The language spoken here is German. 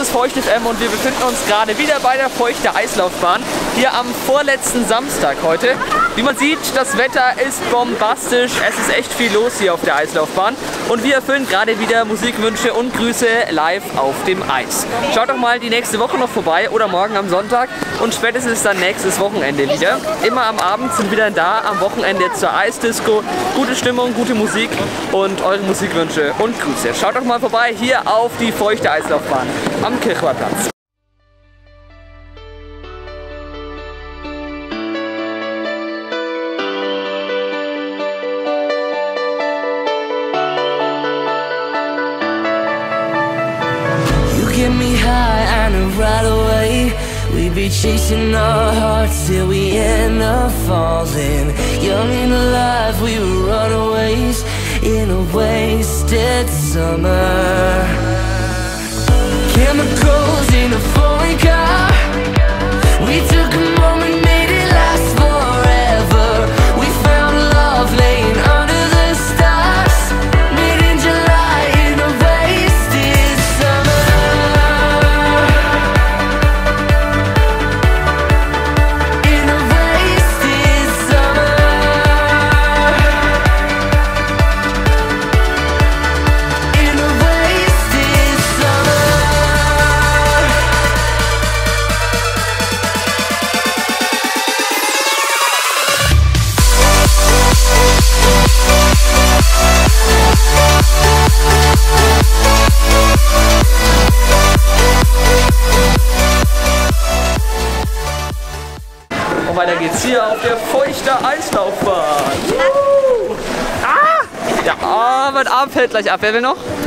ist Feucht FM und wir befinden uns gerade wieder bei der Feuchte Eislaufbahn. Hier am vorletzten Samstag heute. Wie man sieht, das Wetter ist bombastisch. Es ist echt viel los hier auf der Eislaufbahn. Und wir erfüllen gerade wieder Musikwünsche und Grüße live auf dem Eis. Schaut doch mal die nächste Woche noch vorbei oder morgen am Sonntag und spätestens dann nächstes Wochenende wieder. Immer am Abend sind wir dann da, am Wochenende zur Eisdisco. Gute Stimmung, gute Musik und eure Musikwünsche und Grüße. Schaut doch mal vorbei hier auf die Feuchte Eislaufbahn am Kirchhofer Platz. Get me high and right away we be chasing our hearts till we end up falling. Young and alive, we were runaways in a wasted summer. Chemicals in a foreign car. We took a moment, made it last forever. We found love laying under the stars. Made in July in a wasted summer. In a wasted summer. In a wasted summer. Und weiter geht's hier auf der Feuchte Eislaufbahn. Ah! Ja, mein Arm fällt gleich ab. Wer will noch?